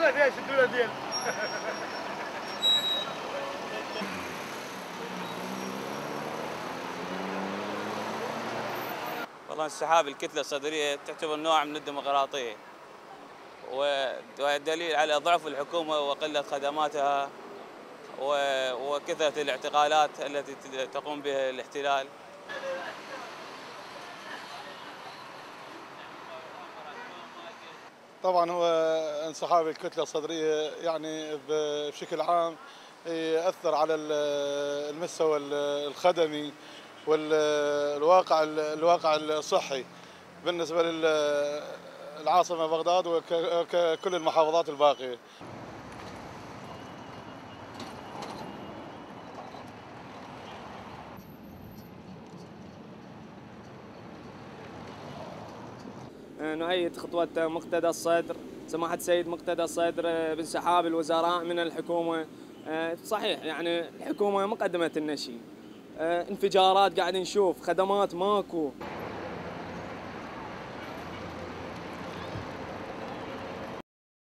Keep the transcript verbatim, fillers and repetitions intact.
والله فيها يسدوا ديل. والله انسحاب الكتلة الصدرية تعتبر نوع من الديمقراطية، ودليل على ضعف الحكومة وقلة خدماتها وكثرة الاعتقالات التي تقوم بها الاحتلال. طبعا هو انسحاب الكتلة الصدرية يعني بشكل عام يأثر على المستوى الخدمي والواقع الواقع الصحي بالنسبة للعاصمة بغداد وكل المحافظات الباقية. نؤيد خطوة مقتدى الصدر سماحة السيد مقتدى الصدر بانسحاب الوزراء من الحكومة. صحيح يعني الحكومة ما قدمت لنا شيء، انفجارات قاعد نشوف، خدمات ماكو.